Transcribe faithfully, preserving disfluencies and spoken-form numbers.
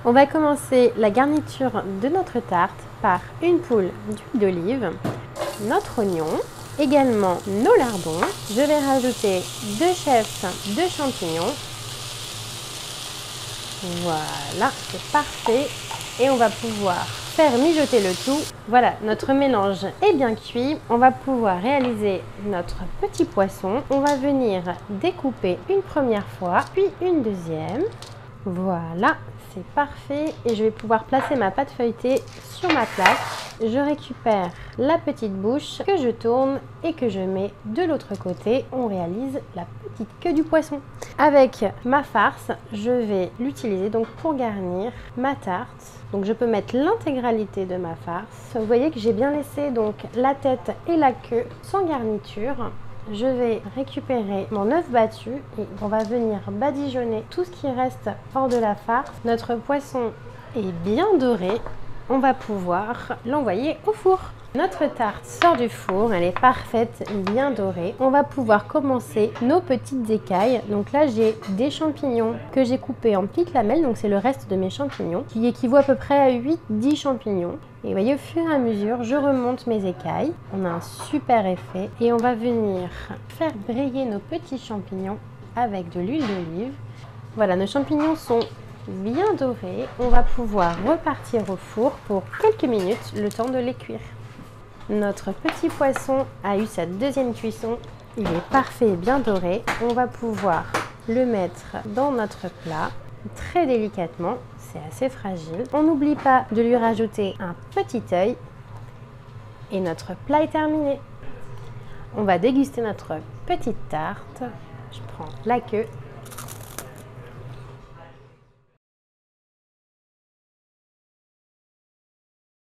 On va commencer la garniture de notre tarte par une poule d'huile d'olive, notre oignon, également nos lardons. Je vais rajouter deux chefs de champignons. Voilà, c'est parfait. Et on va pouvoir faire mijoter le tout. Voilà, notre mélange est bien cuit. On va pouvoir réaliser notre petit poisson. On va venir découper une première fois, puis une deuxième. Voilà, c'est parfait. Et je vais pouvoir placer ma pâte feuilletée sur ma plaque. Je récupère la petite bouche que je tourne et que je mets de l'autre côté. On réalise la petite queue du poisson. Avec ma farce, je vais l'utiliser donc pour garnir ma tarte. Donc je peux mettre l'intégralité de ma farce. Vous voyez que j'ai bien laissé donc la tête et la queue sans garniture. Je vais récupérer mon œuf battu et on va venir badigeonner tout ce qui reste hors de la farce. Notre poisson est bien doré. On va pouvoir l'envoyer au four. Notre tarte sort du four, elle est parfaite, bien dorée. On va pouvoir commencer nos petites écailles. Donc là, j'ai des champignons que j'ai coupés en petites lamelles, donc c'est le reste de mes champignons, qui équivaut à peu près à huit dix champignons. Et vous voyez, au fur et à mesure, je remonte mes écailles. On a un super effet et on va venir faire briller nos petits champignons avec de l'huile d'olive. Voilà, nos champignons sont bien dorés. On va pouvoir repartir au four pour quelques minutes, le temps de les cuire. Notre petit poisson a eu sa deuxième cuisson. Il est parfait et bien doré. On va pouvoir le mettre dans notre plat très délicatement. C'est assez fragile. On n'oublie pas de lui rajouter un petit œil. Et notre plat est terminé. On va déguster notre petite tarte. Je prends la queue.